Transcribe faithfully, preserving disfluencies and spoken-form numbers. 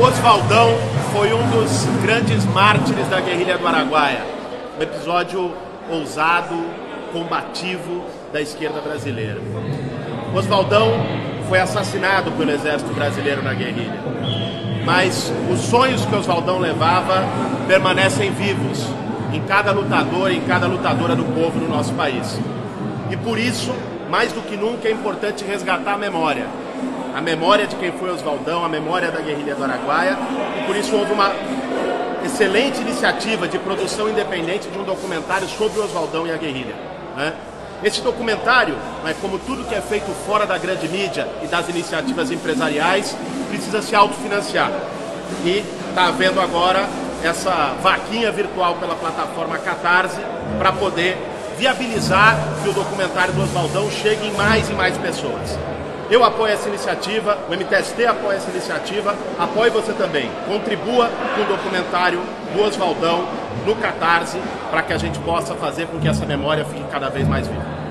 Oswaldão foi um dos grandes mártires da guerrilha do Araguaia. Um episódio ousado, combativo da esquerda brasileira. Oswaldão foi assassinado pelo exército brasileiro na guerrilha. Mas os sonhos que Oswaldão levava permanecem vivos em cada lutador e em cada lutadora do povo no nosso país. E por isso, mais do que nunca, é importante resgatar a memória. A memória de quem foi Oswaldão, a memória da guerrilha do Araguaia. E por isso houve uma excelente iniciativa de produção independente de um documentário sobre o Oswaldão e a guerrilha, né? Esse documentário, né, como tudo que é feito fora da grande mídia e das iniciativas empresariais, precisa se autofinanciar. E está havendo agora essa vaquinha virtual pela plataforma Catarse para poder viabilizar que o documentário do Oswaldão chegue em mais e mais pessoas. Eu apoio essa iniciativa, o M T S T apoia essa iniciativa, apoie você também. Contribua com o documentário do Oswaldão no Catarse para que a gente possa fazer com que essa memória fique cada vez mais viva.